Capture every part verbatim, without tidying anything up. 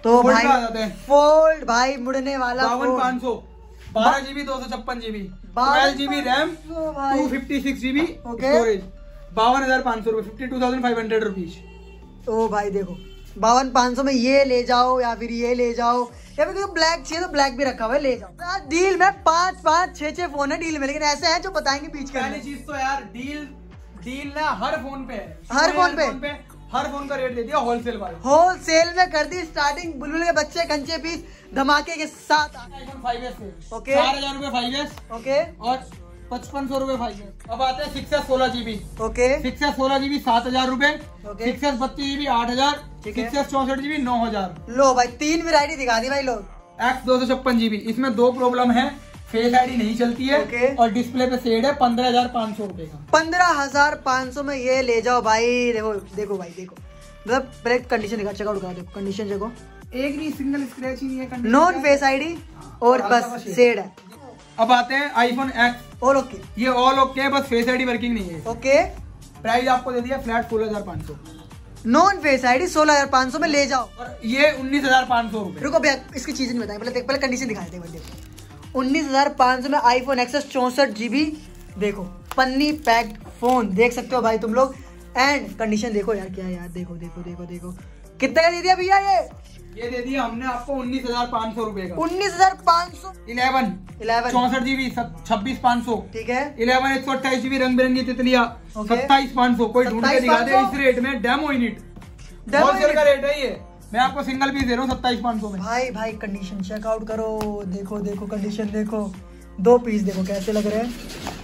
तो भाई फोल्ड भाई मुड़ने वाला बावन पाँच सौ बारह जीबी दो सौ छप्पन GB twelve GB RAM two fifty six GB storage बावन हजार पाँच सौ रुपए fifty two thousand five hundred rupees. ओ भाई देखो बावन पाँच सौ में ये ले जाओ या फिर ये ले जाओ या फिर ब्लैक चाहिए तो ब्लैक भी रखा हुआ है ले जाओ। डील में पांच पांच छह छह फोन है डील में, लेकिन ऐसे हैं जो बताएंगे बीच का। पहली चीज तो यार डील डील ना हर फोन पे है, हर फोन पे हर फोन का रेट दे दिया होलसेल वाला, होलसेल में कर दी स्टार्टिंग। बुलबुल के बच्चे कंचे पीस धमाके के साथ आईफोन फाइव एस से ओके चार हजार रूपए फाइव एस ओके और पचपन सौ रूपए फाइव एस। अब आते हैं सिक्स एस सोलह जीबी ओके सिक्स एस सोलह जीबी सात हजार रूपए ओके सिक्स एस बत्तीस जीबी आठ हजार सिक्स एस चौसठ जीबी नौ हजार। लो भाई तीन वेरायटी दिखा दी भाई लोग। एक्स दो सौ छप्पन जीबी इसमें दो प्रॉब्लम है, फेस आईडी नहीं चलती है okay. और डिस्प्ले पे शेड है पंद्रह हजार पाँच सौ रूपए का। पंद्रह हजार पाँच सौ में ये ले जाओ भाई। देखो देखो भाई देखो मतलब पहले कंडीशन दिखा चेकआउट करा देखो कंडीशन देखो एक नहीं सिंगल स्क्रैच ही नहीं है, नॉन फेस आईडी और बस शेड है। अब आते हैं आईफोन एक्स ऑल ओके, ये ऑल ओके है बस फेस आईडी वर्किंग नहीं है। ओके प्राइस आपको दे दिया फ्लैट सोलह हजार पाँच सौ, नॉन फेस आईडी सोलह हजार पाँच सौ में ले जाओो और ये उन्नीस हजार पाँच सौ रुपए। रुको भैया इसकी चीज नहीं बताएं, पहले देख पहले कंडीशन दिखाए थे देखो उन्नीस हजार पाँच सौ में आईफोन एक्सेस चौसठ जीबी देखो पन्नी पैक्ड फोन देख सकते हो भाई तुम लोग। एंड कंडीशन देखो यार क्या यार देखो देखो देखो देखो कितने का दे दिया भैया ये ये दे दिया हमने आपको उन्नीस हजार पाँच सौ रूपये का। उन्नीस हजार पाँच सौ इलेवन इलेवन चौसठ जीबी छब्बीस पाँच सौ ठीक है। इलेवन एक सौ अट्ठाईस जीबी रंग बिरंगी तितलियां सत्ताईस पाँच सौ। कोई ढूंढ के दिखा दे इस रेट में, डेमो यूनिट होलसेल का रेट है ये, मैं आपको सिंगल पीस दे रहा हूँ सत्ताईस पाँच सौ में। भाई भाई कंडीशन चेकआउट करो देखो देखो कंडीशन देखो दो पीस देखो कैसे लग रहे हैं,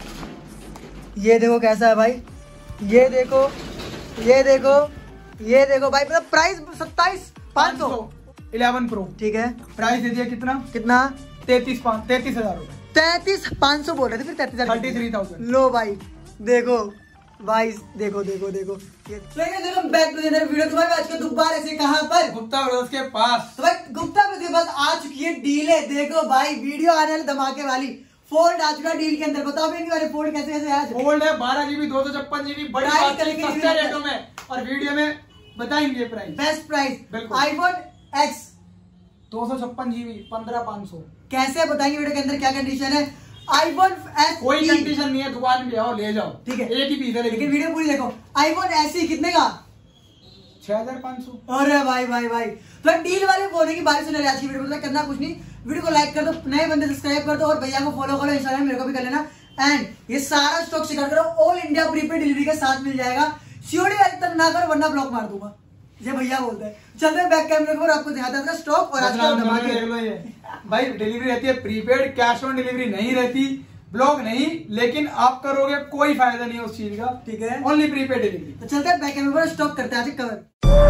ये देखो कैसा है भाई, ये देखो ये देखो ये देखो भाई मतलब प्राइस सत्ताईस पाँच सौ इलेवन प्रो ठीक है। प्राइस दे दिया कितना कितना तैतीस पाँच तैतीस हजार रुपए तैतीस पाँच सौ बोल रहे थे फिर तैतीस हजार थर्टी थ्री थाउजेंड। लो भाई देखो भाई देखो देखो देखो देखो बैक टू द वीडियो। तुम्हारे आज के दोबारा से कहां पर गुप्ता ब्रदर्स के पास। तो भाई गुप्ता ब्रदर्स के पास आ चुकी है डील है। देखो भाई वीडियो आने वाली धमाके वाली फोल्ड आ चुका डील के अंदर। बताओ इनके बारे फोल्ड कैसे कैसे आज फोल्ड है बारह जीबी दो सौ छप्पन जीबी बड़ी सस्ते रेटों में और वीडियो में बताएंगे price best price. IPhone X दो सौ छप्पन जीबी पंद्रह पाँच सौ कैसे बताएंगे वीडियो के अंदर क्या कंडीशन है। आईफोन एस कोई कंडीशन नहीं है, दुकान में आओ ले जाओ ठीक है एक ही पीस है लेकिन वीडियो पूरी देखो। आईफोन एस कितने का छह हजार पाँच सौ। अरे भाई भाई भाई तो डील वाले बोलने की बारिश होने आज की वीडियो में करना कुछ नहीं, वीडियो को लाइक कर दो, नए बंदे सब्सक्राइब कर दो और भैया को फॉलो करो इंस्टाग्राम मेरे को भी कर लेना। एंड ये सारा स्टॉक चेकआउट करो, ऑल इंडिया प्रीपेड डिलीवरी के साथ मिल जाएगा। सीओडी वाले तक ना करो वरना ब्लॉक मार दूंगा, ये भैया बोलते हैं। चलते हैं बैक कैमरे पर आपको दिखाता है स्टॉक और आज का धमाके। भाई डिलीवरी रहती है प्रीपेड, कैश ऑन डिलीवरी नहीं रहती, ब्लॉक नहीं, लेकिन आप करोगे कोई फायदा नहीं उस चीज का ठीक है, ओनली प्रीपेड डिलीवरी। तो चलते हैं बैक कैमरे पर स्टॉक करते हैं आज कवर।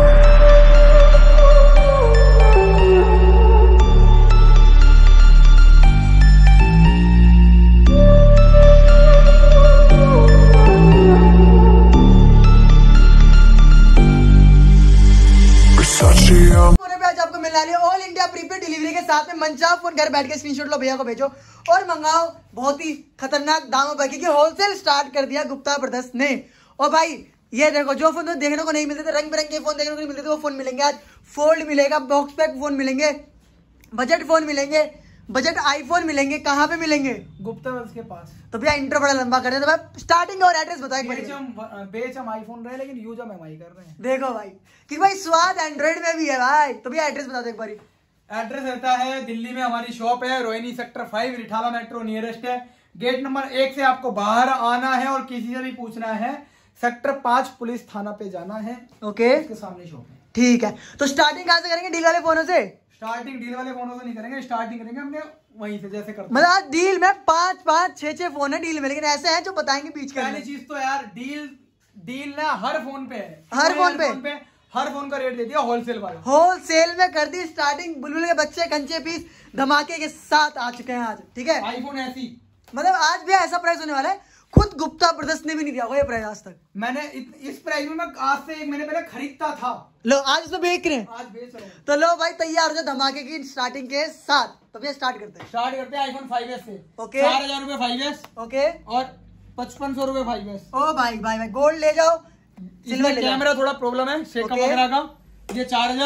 आज आपको मिलने वाली है ऑल इंडिया प्रीपेड डिलीवरी के साथ में मनचाहा फोन घर बैठ के स्क्रीनशॉट लो भैया को भेजो और मंगाओ बहुत ही खतरनाक दामों पर, क्योंकि होलसेल स्टार्ट कर दिया गुप्ता ब्रदर्स ने। और भाई ये देखो जो फोन तो देखने को नहीं मिलते थे, रंग बिरंगे फोन देखने को नहीं मिलते थे, वो फोन मिलेंगे आज। फोल्ड मिलेगा, बॉक्स पैक फोन मिलेंगे, बजट फोन मिलेंगे, बजट आईफोन मिलेंगे। कहाँ पे मिलेंगे? गुप्ता ब्रदर्स के पास। तो भैया इंटर बड़ा लंबा कर रहे हैं, तो भाई स्टार्टिंग और एड्रेस बताओ। बेच हम बेच हम आईफोन रहे लेकिन यूज हम एमआई कर रहे हैं। देखो भाई कि भाई स्वाद एंड्रॉइड में भी है भाई। तो भैया एड्रेस बता दो एक बार। एड्रेस रहता है दिल्ली में हमारी शॉप है, Rohini sector five, Rithala metro nearest है। गेट नंबर एक से आपको बाहर आना है और किसी से भी पूछना है सेक्टर पांच पुलिस थाना पे जाना है। ओके उसके सामने शॉप है। ठीक है, तो स्टार्टिंग कहाँ से करेंगे? डील वाले फोनों से। स्टार्टिंग डील वाले फोनों से नहीं करेंगे, स्टार्टिंग करेंगे हमने वहीं से जैसे करते मतलब आज डील में पांच पांच छह छह फोन है डील में, लेकिन ऐसे हैं जो बताएंगे बीच का। पहली चीज तो यार डील डील ना हर फोन पे है, हर फोन पे, पे हर फोन का रेट दे दिया होलसेल वाला। होलसेल में कर दी स्टार्टिंग। बुलबुल के बच्चे कंचे पीस धमाके के साथ आ चुके हैं आज। ठीक है, आईफोन ऐसी मतलब आज भी ऐसा प्राइस होने वाला है, खुद गुप्ता ब्रदर्स ने भी नहीं दिया होगा ये प्राइस आज तक। मैंने इत, इस प्राइस में मैं आज से एक महीने पहले खरीदता था, लो आज इसमें बेच रहे हैं, आज बेच रहे हैं। तो लो भाई तैयार हो जाओ धमाके की स्टार्टिंग के साथ। तो भैया स्टार्ट करते हैं स्टार्ट करते हैं आईफोन फाइव एस से। ओके, चार हजार रूपए फाइव एस ओके और पचपन सौ रूपये फाइव एस। ओ भाई भाई भाई गोल्ड ले जाओ, सिल्वर ले जाओ। कैमरा थोड़ा प्रॉब्लम है शेखा वगैरह का। ये चार हजार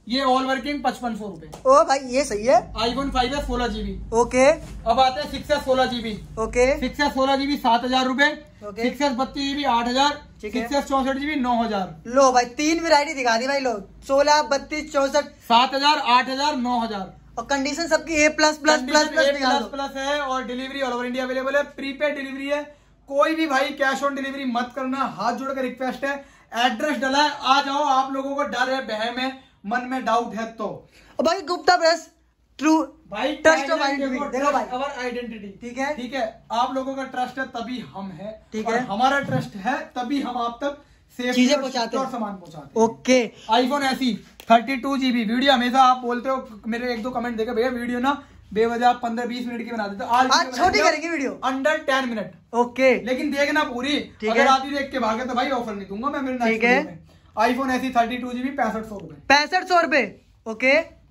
ये ऑल वर्किंग पचपन सौ रुपए। ओ भाई ये सही है। आईफोन फाइव है सोलह जीबी। ओके। अब आते हैं सिक्स एस सोलह जीबी। ओके। सिक्स एस सोलह जीबी सात हजार रूपए। ओके। सिक्स एस बत्तीस जीबी आठ हजार। सिक्स एस चौसठ जीबी नौ हजार। लो भाई तीन वैरायटी दिखा दी भाई। लो सोलह बत्तीस चौसठ सात हजार आठ हजार नौ हजार। और कंडीशन सबकी A plus plus plus plus plus plus है और delivery all over India available है। प्रीपेड डिलीवरी है। कोई भी भाई कैश ऑन डिलीवरी मत करना, हाथ जोड़कर रिक्वेस्ट है। एड्रेस डला है, आ जाओ। आप लोगों को डर है, बहम है, मन में डाउट है तो भाई गुप्ता ब्रदर्स ट्रू भाई ट्रस्ट ऑफ आइडेंटिटी देखो भाई अवर आइडेंटिटी। ठीक है ठीक है। आप लोगों का ट्रस्ट है तभी हम है। ठीक और है। हमारा ट्रस्ट है तभी हम आप तक चीजें पहुंचाते हैं और सामान पहुंचाते हैं। ओके। आईफोन ऐसी थर्टी टू जीबी वीडियो हमेशा आप बोलते हो, मेरे एक दो कमेंट देखे भैया वीडियो ना बेवजह पंद्रह बीस मिनट की बना देते हो। आज आज छोटी करेंगे video under ten minute. Okay. लेकिन देखना पूरी। अगर आधी देख के भागे तो भाई ऑफर नहीं दूंगा मैं मेरे ठीक है। आईफोन ऐसी थर्टी टू जीबी पैंसठ सौ रुपए। पैंसठ सौ रुपए। ओके।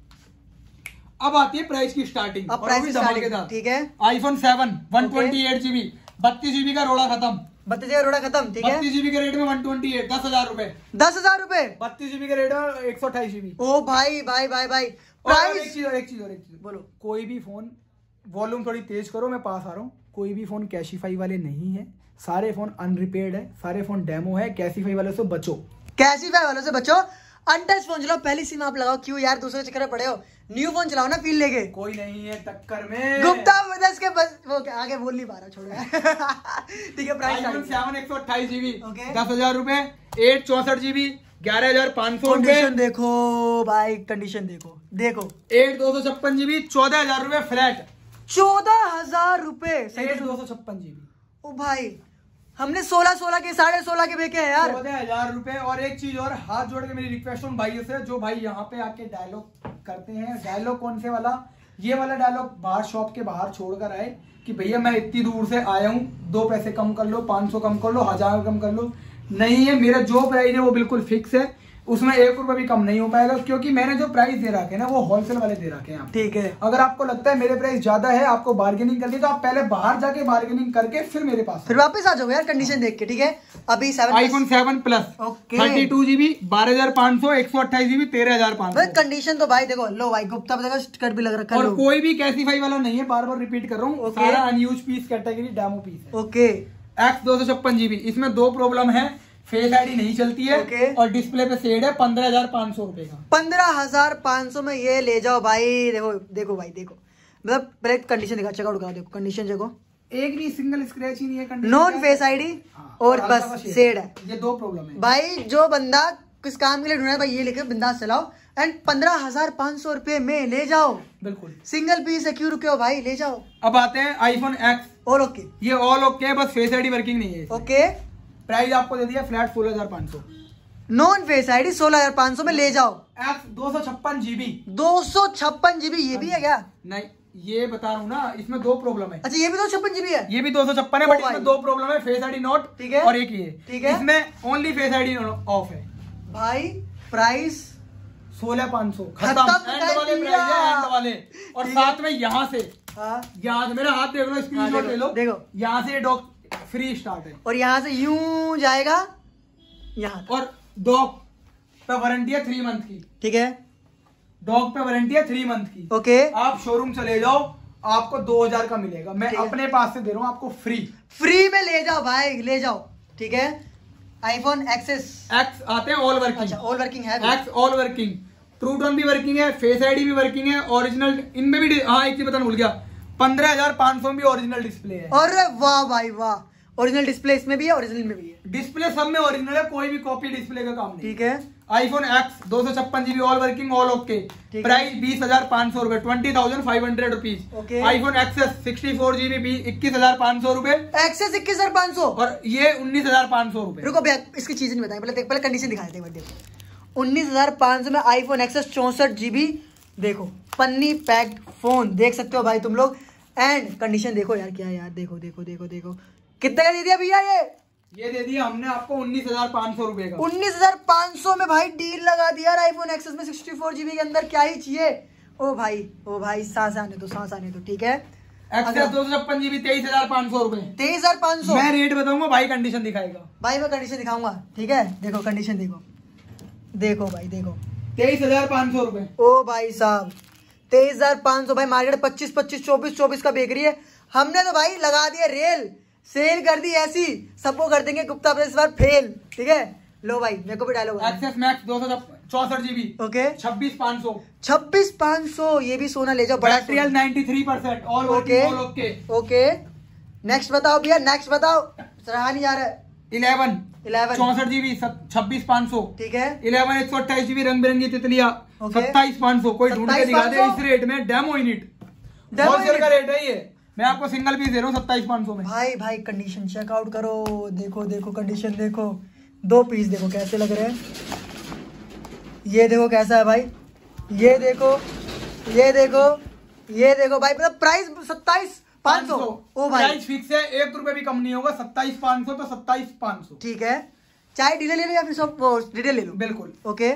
अब आती है प्राइस की स्टार्टिंग। अब प्राइस स्टार्टिंग ठीक है। IPhone seven one twenty eight GB बत्तीस जीबी का रोड़ा खत्म। बत्तीस जीबी रोड़ा खत्म। ठीक है। बत्तीस जीबी के रेट में वन ट्वेंटी एट दस हजार रुपए। दस हजार रुपए। बत्तीस जीबी के रेट में एक सौ अट्ठाईस जीबी। ओ भाई भाई भाई भाई प्राइस। एक चीज और एक चीज और एक चीज बोलो। कोई भी फोन वॉल्यूम थोड़ी तेज करो, मैं पास आ रहा हूँ। कोई भी फोन कैशिफाई वाले नहीं है, सारे फोन अनरिपेयर्ड है, सारे फोन डेमो है। कैशिफाई वाले से बचो, कैशिफाई वालों से बचो। अनटच फोन चलाओ, पहली सिम आप लगाओ। क्यों यार दूसरे चक्कर में पड़े हो? न्यू फोन चलाओ ना फील लेके। कोई नहीं है टक्कर में। गुप्ता ब्रदर्स के बस वो क्या आगे बोल नहीं पा रहा, छोड़ ठीक है। प्राइस सेवन एक सौ अट्ठाईस जीबी ओके। दस हजार रूपए। एट चौसठ जीबी ग्यारह हजार पाँच सौ रूपए। कंडीशन देखो भाई, कंडीशन देखो देखो। एट दो सौ छप्पन जीबी चौदह हजार रूपए फ्लैट। चौदह हजार रूपए एट दो सौ छप्पन जीबी। ओ भाई हमने सोलह सोलह के साढ़े सोलह के बेचे हैं यार। चौदह हजार रूपए। और एक चीज और, हाथ जोड़ के मेरी रिक्वेस्ट उन भाइयों से जो भाई यहाँ पे आके डायलॉग करते हैं। डायलॉग कौन से वाला? ये वाला डायलॉग बाहर शॉप के बाहर छोड़कर आए कि भैया मैं इतनी दूर से आया हूँ, दो पैसे कम कर लो, पाँच सौ कम कर लो, हजार कम कर लो। नहीं है, मेरा जो प्राइस है वो बिल्कुल फिक्स है, उसमें एक रुपए भी कम नहीं हो पाएगा। क्योंकि मैंने जो प्राइस दे रखे हैं ना वो होलसेल वाले दे रखे हैं। ठीक है। अगर आपको लगता है मेरे प्राइस ज्यादा है, आपको बार्गेनिंग करनी, तो आप पहले बाहर जाके बार्गेनिंग करके फिर मेरे पास फिर वापस आ जाओगे यार कंडीशन देख के। ठीक है। अभी iPhone seven plus thirty two GB बारह हजार पाँच सौ एक सौ अट्ठाईस जीबी तेरह हजार पाँच सौ। कंडीशन तो भाई देखो। लो भाई गुप्ता बताएगा स्टिकर भी लग रखा है। और कोई भी कैसीफाई वाला नहीं है, बार बार रिपीट कर रहा हूँ। सारा unused piece category demo piece है। ओके। एक्स दो सौ छप्पन जीबी। इसमें दो प्रॉब्लम है, फेस आईडी नहीं चलती है। okay. और डिस्प्ले पे शेड है पंद्रह हजार पाँच सौ रुपए का। पंद्रह हजार पाँच सौ में ये ले जाओ भाई। देखो देखो भाई देखो, मतलब पहले कंडीशन दिखा, चेकआउट करो। देखो कंडीशन देखो, एक भी सिंगल स्क्रैच ही नहीं है। नॉन फेस आईडी और बस शेड है। ये दो प्रॉब्लम है भाई। जो बंदा किस काम के लिए ढूंढा है भाई, ये लेके बिंदास चलाओ। एंड पंद्रह हजार पाँच सौ रुपए में ले जाओ। बिल्कुल सिंगल पीस है, क्यों रुके हो भाई, ले जाओ। अब आते हैं आईफोन एक्स। और ओके। ये ऑल ओके है, बस फेस आईडी वर्किंग नहीं है। ओके। प्राइस आपको दे दिया फ्लैट सोलह हजार पाँच सौ। नॉन फेस आईडी सोलह हजार पाँच सौ में ले जाओ। एक्स दो सौ छप्पन जीबी। दो सौ छप्पन जीबी ये भी है क्या? नहीं, ये बता रहा हूँ ना, इसमें दो प्रॉब्लम है। अच्छा ये भी दो छप्पन जीबी है? ये भी दो सौ छप्पन है, बट इसमें दो प्रॉब्लम है। फेस आईडी नॉट, ठीक है, और एक ये, ठीक है। इसमें ओनली फेस आईडी ऑफ है। भाई प्राइस सोलह पाँच सौ खत्म। एंड वाले प्राइस है, एंड वाले। और साथ में यहाँ से, हाँ यहाँ से मेरा हाथ देख लो, स्क्रीनशॉट ले लो। देखो यहाँ से डॉक फ्री स्टार्ट है, और यहाँ से यूं जाएगा यहाँ। और डॉग पे वारंटी है थ्री मंथ की। ठीक है। डॉग पे वारंटी है थ्री मंथ की। ओके। आप शोरूम चले जाओ, आपको दो हजार का मिलेगा। मैं अपने पास से दे रहा हूँ आपको फ्री। फ्री में ले जाओ भाई, ले जाओ। ठीक है। आईफोन एक्सेस एक्स आते हैं ऑल वर्किंग। अच्छा ऑल वर्किंग है। X all working, true tone भी वर्किंग है, फेस आईडी भी वर्किंग है, ओरिजिनल इनमें भी। हाँ एक चीज बताना भूल गया, पंद्रह हजार पाँच सौ में भी ओरिजिनल डिस्प्ले है। अरे वाह भाई वाह, ओरिजिनल डिस्प्ले इसमें भी है, ओरिजिनल में भी है। डिस्प्ले सब में ओरिजिनल है, कोई भी कॉपी डिस्प्ले का काम नहीं। ठीक है। आईफोन एक्स दो सौ छप्पन GB all working all okay. Price बीस हजार पाँच सौ रुपए, twenty thousand five hundred rupees. IPhone XS sixty four GB इक्कीस हजार पाँच सौ रुपए। एक्सेस इक्कीस हजार पाँच सौ और ये उन्नीस हजार पाँच सौ रुपए। रुको भैया, इसकी चीज नहीं बताएं, पहले देख, पहले कंडीशन दिखा देते हैं। उन्नीस हजार पाँच सौ में आईफोन एक्सेस चौसठ जीबी। देखो पन्नी पैक्ड फोन देख सकते हो भाई तुम लोग। एंड कंडीशन देखो यार, क्या यार, देखो देखो देखो देखो कितने का दे दिया भैया ये ये दे दिया हमने आपको उन्नीस हजार पाँच सौ रुपए का। उन्नीस हजार पाँच सौ में भाई डील लगा दिया आईफोन एक्सेस में सिक्सटी फोर जीबी के अंदर। क्या ही चाहिए। ओ भाई ओ भाई सांस आने दो, सांस आने दो। ठीक है। एक्सेस दो सौ छप्पन जीबी तेईस हजार पाँच सौ रुपए। तेईस हजार पाँच सौ मैं रेट बताऊंगा, भाई कंडीशन दिखाएगा। भाई मैं कंडीशन दिखाऊंगा। ठीक है। देखो कंडीशन देखो, देखो भाई देखो, तेईस हजार पाँच सौ रुपए। ओ भाई साहब तेईस हजार पाँच सौ भाई, मार्केट पच्चीस पच्चीस चौबीस चौबीस का बेच रही है। हमने तो भाई लगा दिया रेल, सेल कर दी ऐसी, सबको कर देंगे गुप्ता ब्रदर्स इस बार फेल। ठीक है लो भाई मेरे को भी डायलॉग। एक्सेस मैक्स दो सौ चौसठ जीबी ओके छब्बीस पाँच सौ छब्बीस पाँच सौ ये भी सोना ले जाओ बड़ा। Battery ninety three percent all okay okay okay next बताओ भैया, नेक्स्ट बताओ, सराहा नहीं आ रहा है। इलेवन इलेवन चौसठ जीबी छब्बीस पाँच सौ ठीक है। इलेवन एक सौ अट्ठाईस जीबी रंग बिरंगी तितलियां Okay. सत्ताईस पाँच सौ। कोई ढूंढ के दिखा दे इस रेट में, डेमो यूनिट होलसेल का रेट है ये, मैं आपको सिंगल पीस दे रहा हूँ सत्ताईस पाँच सौ में। भाई भाई कंडीशन चेकआउट करो, देखो देखो कंडीशन देखो, दो पीस देखो कैसे लग रहे हैं, ये देखो कैसा है भाई, ये देखो ये देखो ये देखो भाई, मतलब प्राइस सत्ताईस पाँच सौ। ओ भाई प्राइस फिक्स है, एक रुपए भी कम नहीं होगा, सत्ताईस पाँच सौ तो सत्ताईस पाँच सौ। ठीक है, चाहे डीलर ले लो या फिर सब डिटेल ले लो। बिल्कुल ओके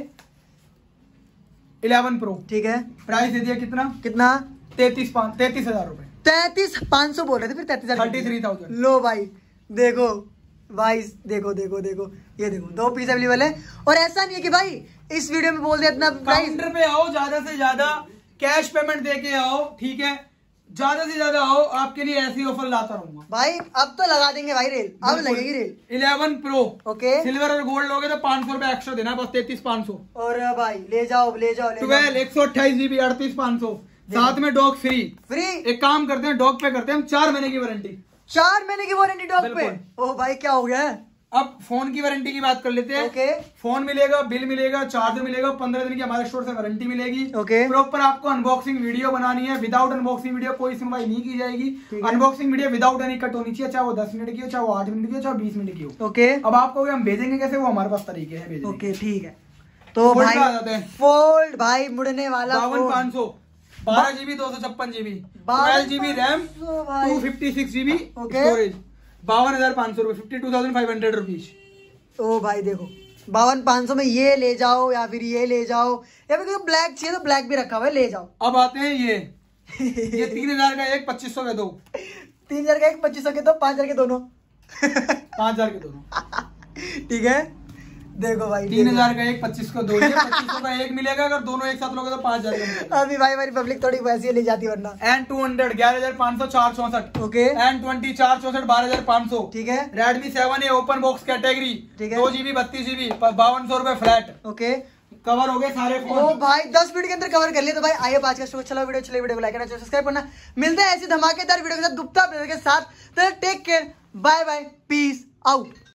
इलेवन प्रो ठीक है, प्राइस दे दिया कितना कितना तैतीस पाँच तैतीस हजार रुपए तैतीस पाँच सौ बोल रहे थे, फिर तैतीस हजार थर्टी थ्री थाउजेंड। लो भाई देखो भाई देखो देखो देखो ये देखो दो पीस अवेलेबल है। और ऐसा नहीं है कि भाई इस वीडियो में बोल दिया इतना प्राइस, काउंटर पे आओ, ज्यादा से ज्यादा कैश पेमेंट दे के आओ, ठीक है, ज्यादा से ज्यादा आओ, आपके लिए ऐसी ऑफर लाता रहूंगा भाई। अब तो लगा देंगे भाई रेल, अब लगेगी rail. Eleven pro okay silver और गोल्ड लोगे तो पाँच सौ रुपए एक्स्ट्रा देना, बस तैतीस पाँच सौ। और भाई ले जाओ ले जाओ ले ट्वेल्व जाओ एक सौ अट्ठाईस जीबी अड़तीस पाँच सौ, साथ में डॉग फ्री। फ्री, एक काम करते हैं डॉग पे करते हैं हम, चार महीने की वारंटी, चार महीने की वारंटी डॉग पे। ओ भाई क्या हो गया है? अब फोन की वारंटी की बात कर लेते हैं। ओके फोन मिलेगा, बिल मिलेगा, चार्जर मिलेगा, पंद्रह दिन की हमारे स्टोर से वारंटी मिलेगी। ओके प्रॉपर आपको अनबॉक्सिंग वीडियो बनानी है, विदाउट अनबॉक्सिंग वीडियो कोई सुनवाई नहीं की जाएगी। Unboxing video without any cut होनी चाहिए, चाहे वो दस मिनट की हो, चाहे वो आठ मिनट की हो, चाहे बीस मिनट की हो। ओके अब आपको हम भेजेंगे कैसे, वो हमारे पास तरीके हैं भेजने के। ओके ठीक है, तो Fold भाई पे आ जाते हैं। फोल्ड भाई मुड़ने वाला बावन पाँच सौ बारह जीबी दो सौ छप्पन GB twelve GB RAM two fifty six GB storage बावन हजार पाँच सौ रुपए fifty two thousand five hundred rupees. ओ भाई देखो बावन पाँच सौ में ये ले जाओ या फिर ये ले जाओ, या फिर ब्लैक चाहिए तो ब्लैक भी रखा हुआ है, ले जाओ। अब आते हैं ये ये तीन हजार का एक पच्चीस सौ के दो, तीन हजार का एक पच्चीस सौ के दो, पाँच हजार के दोनों पाँच हजार के दोनों। ठीक है देखो भाई तीन हजार का एक पच्चीस को दो, पच्चीस सौ का एक मिलेगा, अगर दोनों एक साथ लोगे तो पाँच हजार का मिलेगा। अभी भाई हमारी पब्लिक थोड़ी वैसी ही ले जाती है वरना। एन टू हंड्रेड ग्यारह हजार पाँच सौ चार चौसठ ओके एन ट्वेंटी चार चौसठ बारह हजार पाँच सौ ठीक है। Redmi seven A open box category ठीक है। दो जीबी बत्तीस जीबी बावन सौ रुपए फ्लैट। ओके कवर हो गए सारे फोन। ओ भाई दस मिनट के अंदर कवर कर लिया। तो भाई आइए आज का शो चला वीडियो चले वीडियो को लाइक करना, सब्सक्राइब करना। मिलते हैं ऐसी धमाकेदार वीडियो के साथ गुप्ता ब्रदर के साथ। तो take care, bye bye, peace out.